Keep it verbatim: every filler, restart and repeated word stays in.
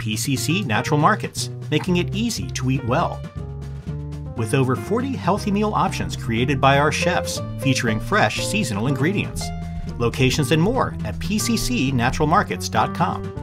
P C C Natural Markets, making it easy to eat well. With over forty healthy meal options created by our chefs, featuring fresh seasonal ingredients. Locations and more at P C C natural markets dot com.